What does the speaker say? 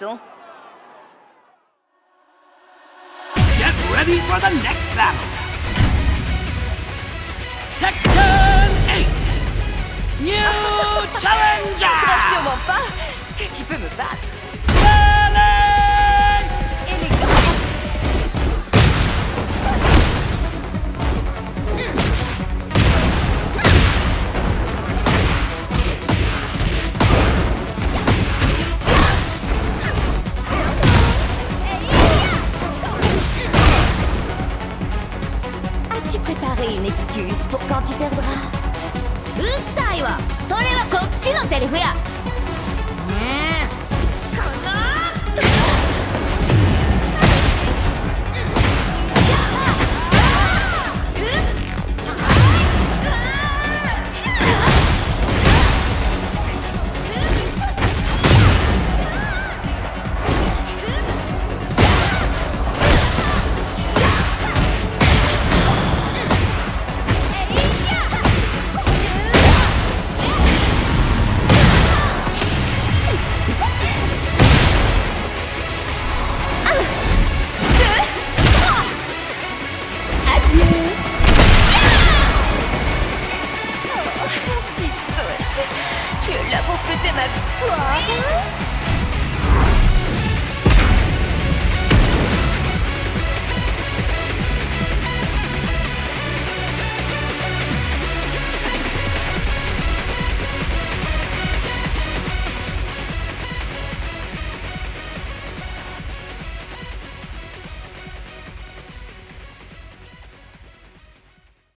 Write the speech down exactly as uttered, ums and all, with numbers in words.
façon. Get ready for the next battle! Tekken eight! New Challenger! Sûrement pas que tu peux me battre. Melee! Élégant. As-tu préparé une excuse pour quand tu perdras? うっさいわ。それはこっちのセリフや。ねえ。かな。 Tu es là pour fêter ma victoire.